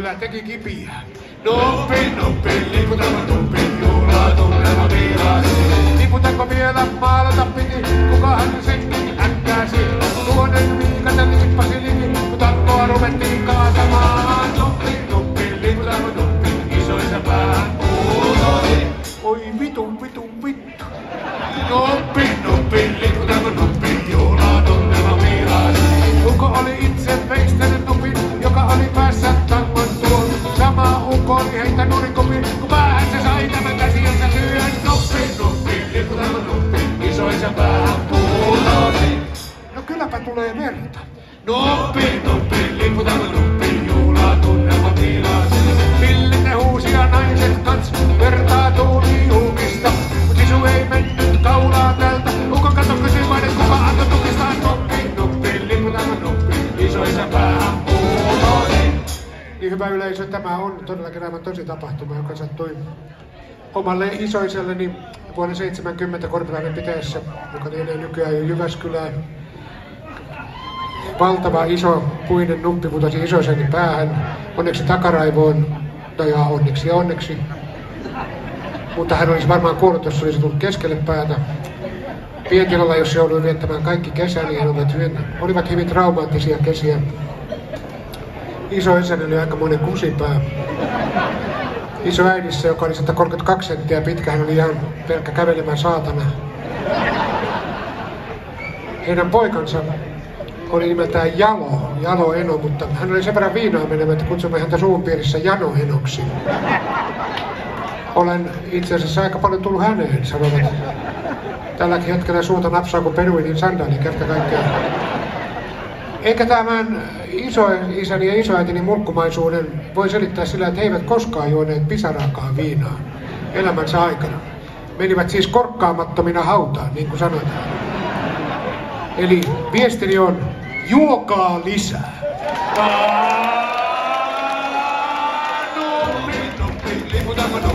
Jyväskylä teki kipiä. Noppi, noppi, liputaanko tuppi, juhlaa tunnelma piilaasi. Liputaanko vielä maalata piti, kukahan sen äkkäsi. Tuonen viikata lippasi liki, kun tankoa ruvettiin kaatamaan. Noppi, noppi, liputaanko tuppi, isoisa päähän kuuloi. Oi vitu, vitu, vittu. Noppi, noppi, liputaanko tuppi, juhlaa tunnelma piilaasi. Ukko oli itse veistänyt nupin, joka oli päässä tangon tuon. Sama ukko oli heitä nurikopin, kun päähän se sai tämän käsiönsä työn. Noppi, noppi, liputaanko nuppi, isoisa päähän kuuloi. No kylläpä tulee verta. Noppi, noppi, liputaanko nuppi, juhlaa tunnelma piilaasi. Pillit ne huusi ja naiset kans, vertaa tuuli juumista. Mut sisu ei mennyt kaulaa tältä, ukko kato kysyi vain, et kuka antoi tukistaan. Noppi, noppi, liputaanko nuppi, isoisa päähän kuuloi. Niin hyvä yleisö, tämä on todellakin aivan tosi tapahtuma, joka sattui omalle isoiselleni vuonna 70 Korpilainen pitäessä, joka lienee nykyään jo Jyväskylään. Valtava iso puinen nuppi putosi isoiseni päähän, onneksi takaraivoon, no ja onneksi ja onneksi. Mutta hän olisi varmaan kuollut, jos olisi tullut keskelle päätä. Pientilalla, jos joudui viettämään kaikki kesän, niin olivat hyvin traumaattisia kesiä. Isoisäni oli aika monen kusipää. Isoäidissä, joka oli 132 senttiä pitkä, hän oli ihan pelkkä kävelemään saatana. Heidän poikansa oli nimeltään Jalo Eno, mutta hän oli sen verran viinaa menemään, että kutsumme häntä suun piirissä Jano Enoksi. Olen itse asiassa aika paljon tullut häneen, sanovat. Tälläkin hetkellä suuta napsaa kuin peruinin sandaali kerta kaikkiaan. Eikä tämän isoisäni ja isoäitini mulkkumaisuuden voi selittää sillä, että he eivät koskaan juoneet pisaraakaan viinaa elämänsä aikana. Menivät siis korkkaamattomina hautaan, niin kuin sanotaan. Eli viestini on, juokaa lisää. Noppi, noppi, liputaanko